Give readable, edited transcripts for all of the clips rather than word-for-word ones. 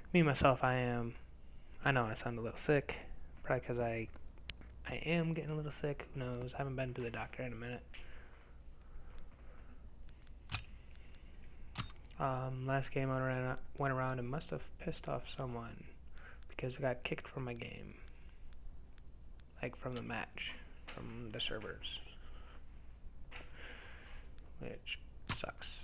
Me myself, I know I sound a little sick, probably because I am getting a little sick. Who knows? I haven't been to the doctor in a minute. Last game I went around and must have pissed off someone because I got kicked from my game, like from the match, from the servers, which sucks.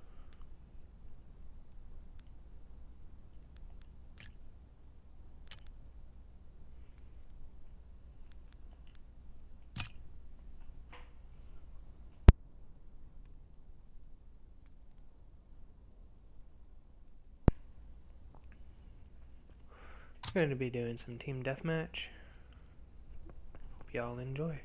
We're going to be doing some team deathmatch. Hope y'all enjoy.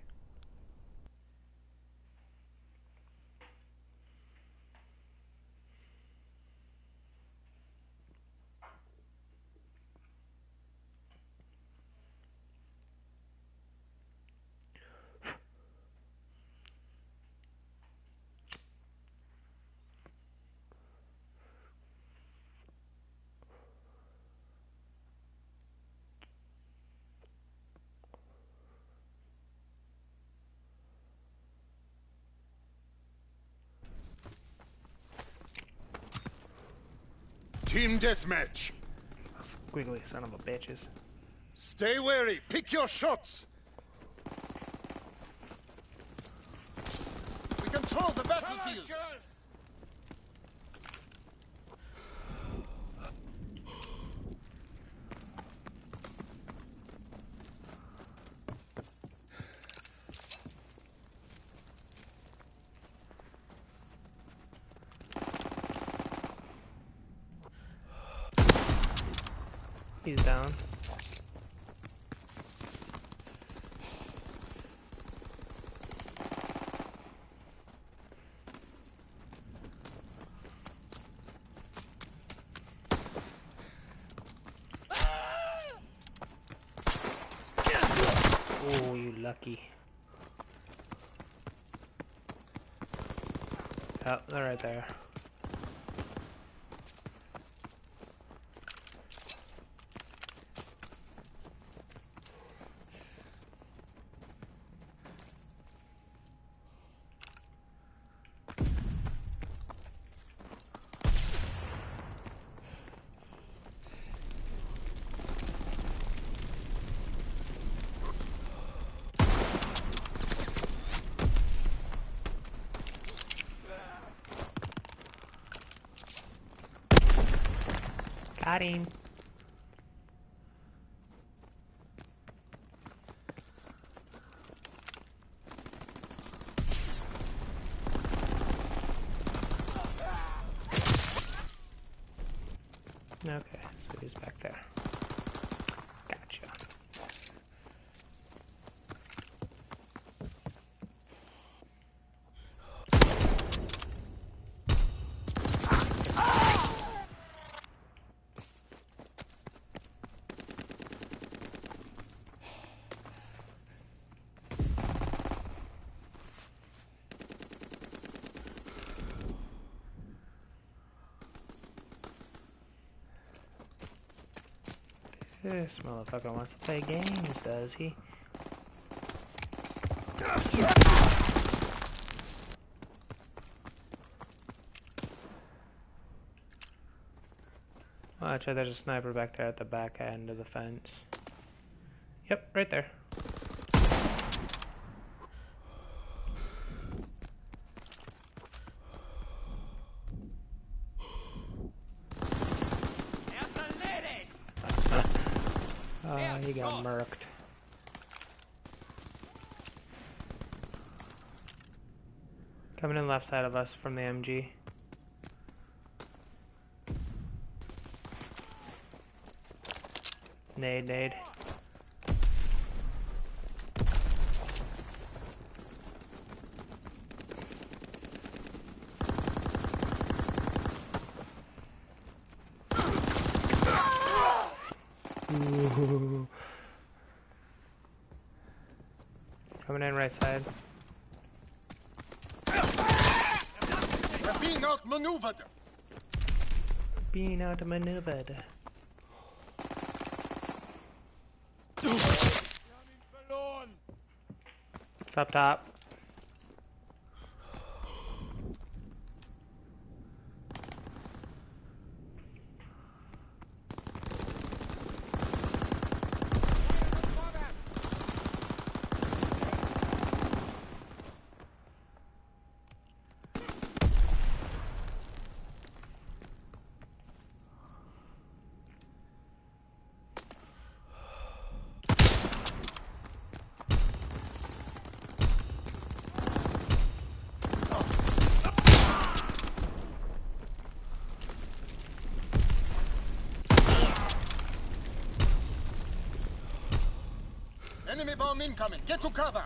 Team deathmatch. Squiggly son of a bitches. Stay wary. Pick your shots. We control the battlefield. He's down. Oh, you lucky. Oh, they're right there. Got him. Okay, so he's back there. Gotcha. This motherfucker wants to play games, does he? Watch out, there's a sniper back there at the back end of the fence. Yep, right there. He got murked. Coming in left side of us from the MG. Nade. Ooh. Coming in right side. We're being outmaneuvered. Being outmaneuvered. It's up top. Enemy bomb incoming. Get to cover.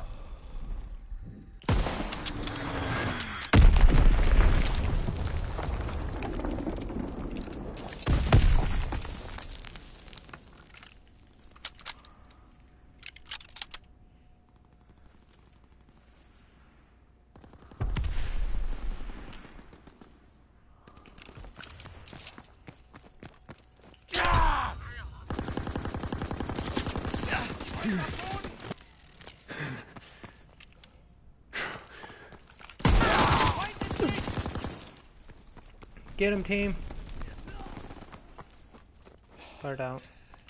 Get him, team. Far out.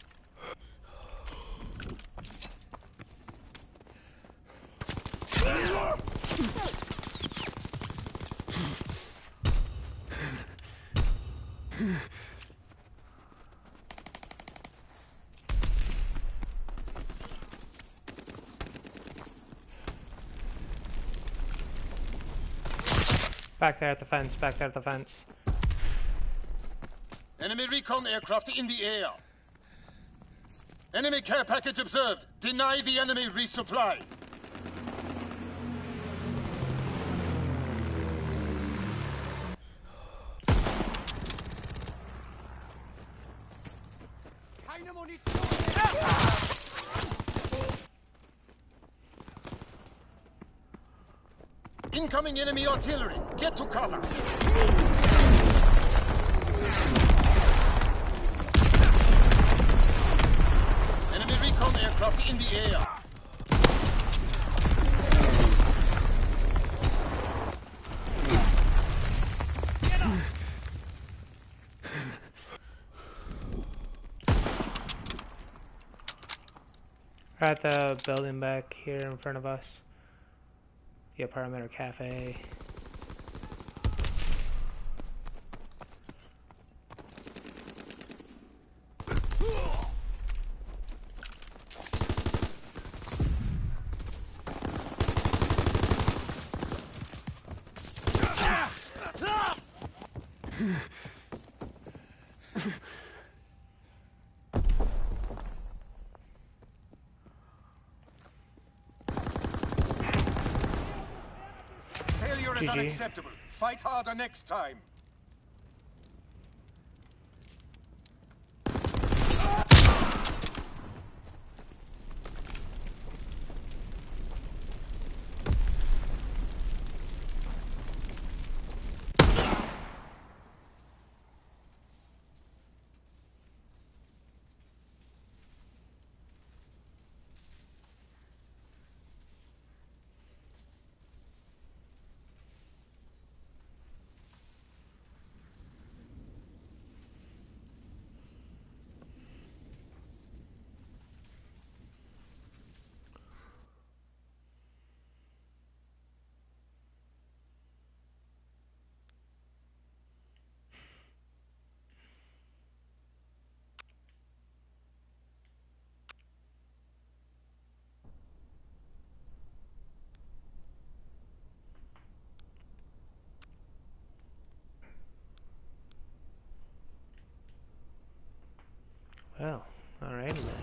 Back there at the fence, back there at the fence. Enemy recon aircraft in the air. Enemy care package observed. Deny the enemy resupply. Incoming enemy artillery. Get to cover. Enemy recon aircraft in the air. We're at the building back here in front of us. The apartment or cafe. Failure is GG. unacceptable. Fight harder next time. Well, alrighty then.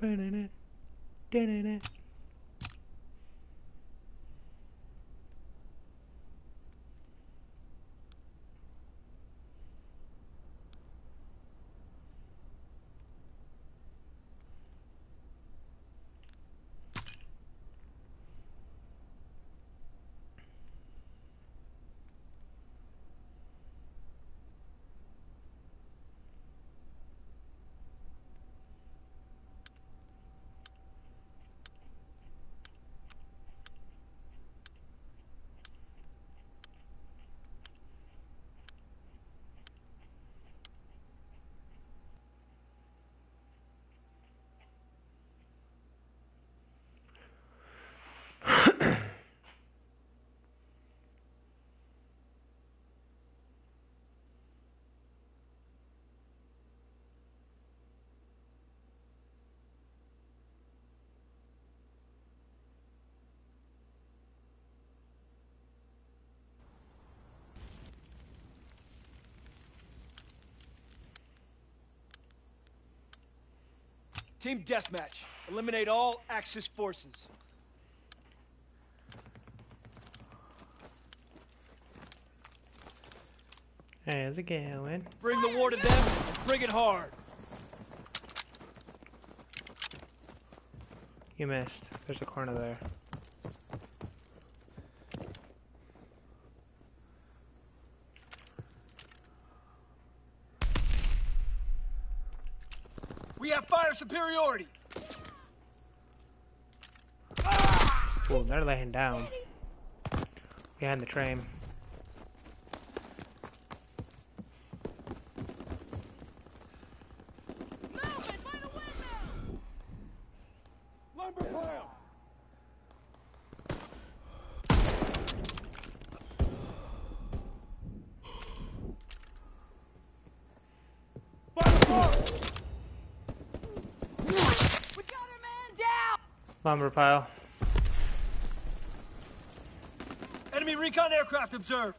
Team deathmatch. Eliminate all Axis forces. Hey, how's it going? Bring the war to them, and bring it hard. You missed. There's a corner there. We have fire superiority. Oh, they're laying down. Behind the train. Lumber pile! Lumber pile. Enemy recon aircraft observed.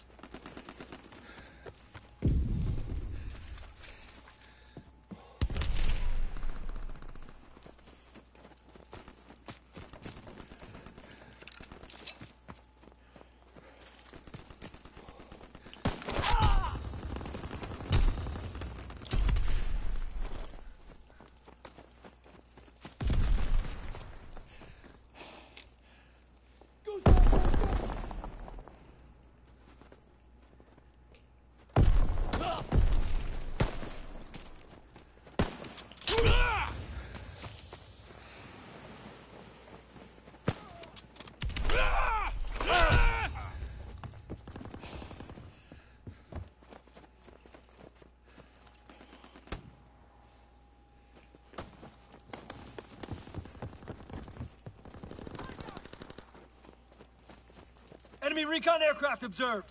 Enemy recon aircraft observed.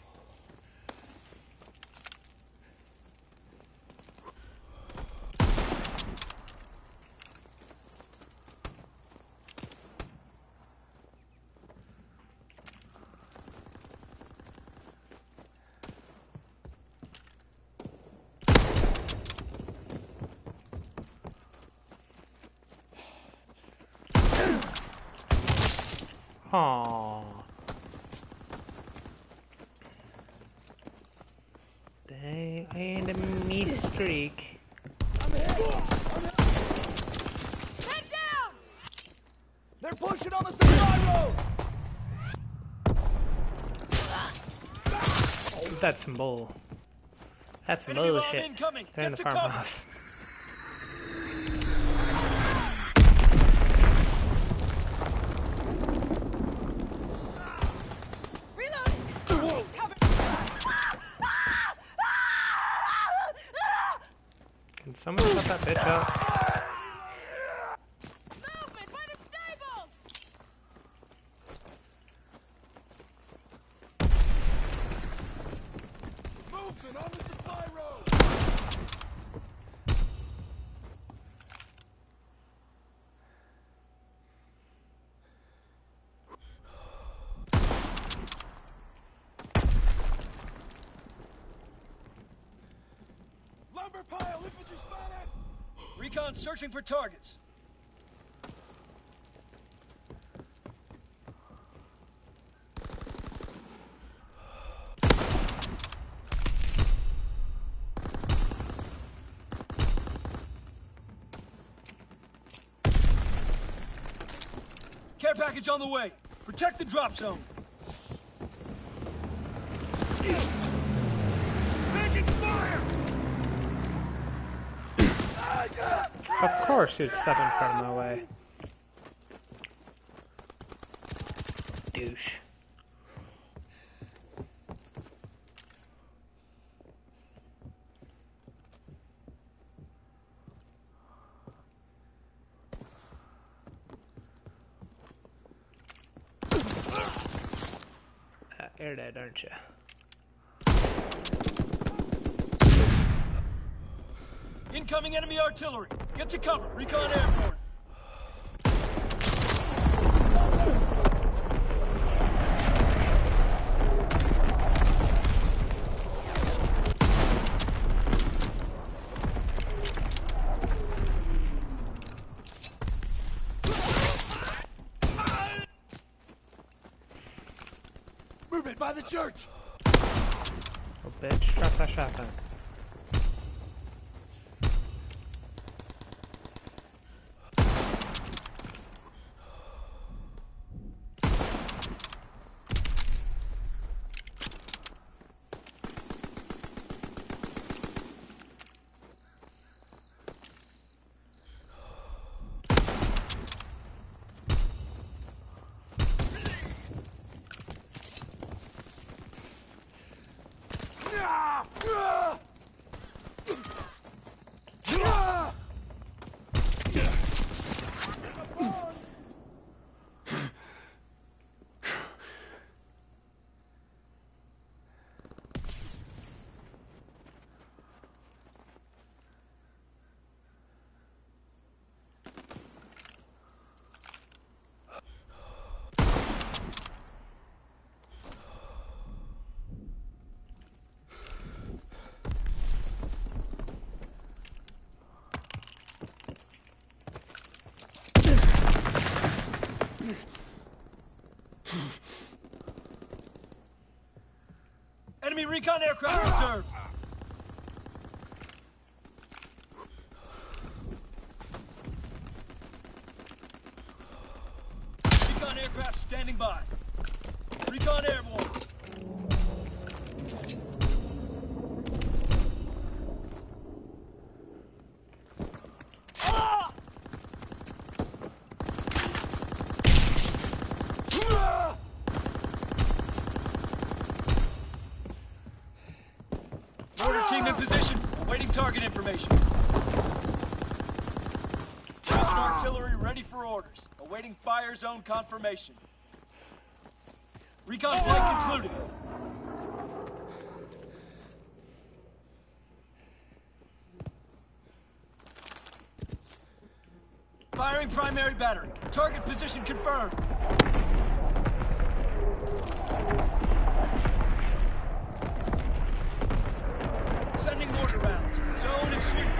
Aww. Dang, I end a me streak. Head down! They're pushing on the supply road! That's some bull. That's some Enemy bomb bullshit. incoming. They're in the Get to cover. farmhouse. Can someone cut that bitch out? Movement by the stables! Movement on the supply road! Lumber pile, infantry spotted! Recon searching for targets. care package on the way. Protect the drop zone. Taking fire! Of course you'd step in front of my way. Douche. You're dead, aren't you? Incoming enemy artillery. Get to cover. Recon airborne. Movement by the church. Oh, bitch, drop that shotgun. Enemy recon aircraft observed. Recon aircraft standing by. Recon airborne. Team in position, awaiting target information. Russian artillery ready for orders, awaiting fire zone confirmation. Recon flight concluded. Firing primary battery. Target position confirmed. Sending mortar rounds. Zone and sweep.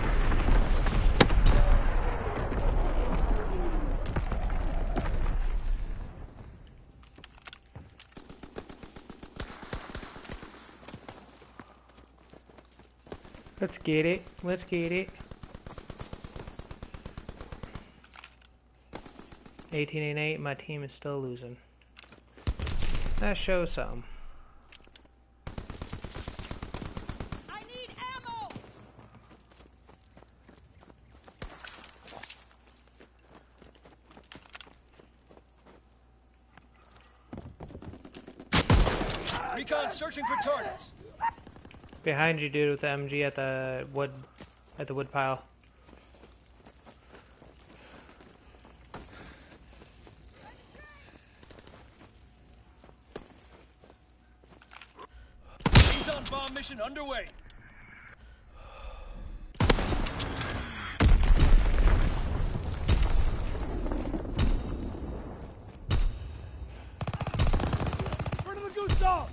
Let's get it. Let's get it. 18-8, my team is still losing. That shows something. I need ammo! Recon searching for targets. Behind you, dude, with the MG at the wood pile. He's on bomb mission underway. Burn the goose dog.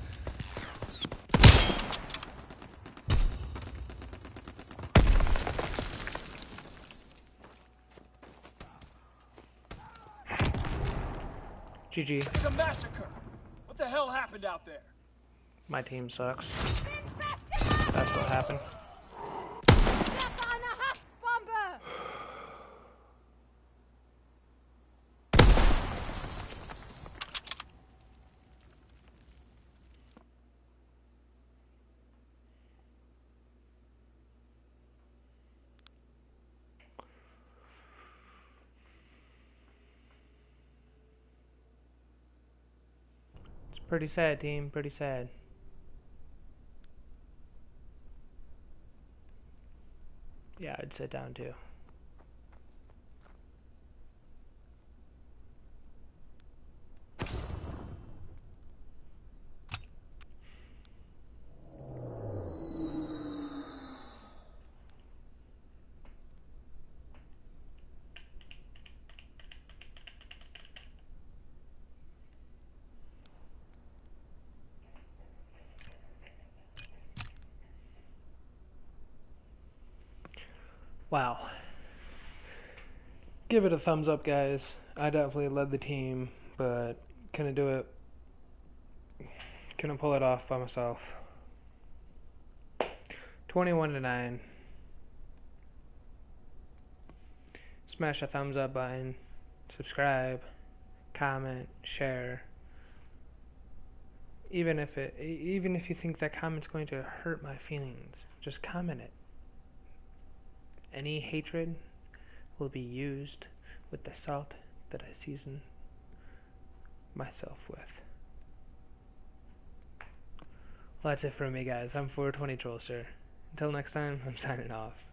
GG. It's a massacre. What the hell happened out there? My team sucks. That's what happened. Step on a husk bomber! Pretty sad, team. Pretty sad. Yeah, I'd sit down too. Wow. Give it a thumbs up, guys. I definitely led the team, but couldn't do it. Couldn't pull it off by myself. 21-9. Smash the thumbs up button. Subscribe. Comment. Share. Even if you think that comment's going to hurt my feelings, just comment it. Any hatred will be used with the salt that I season myself with. Well, that's it for me, guys. I'm 420 Trollster. Until next time, I'm signing off.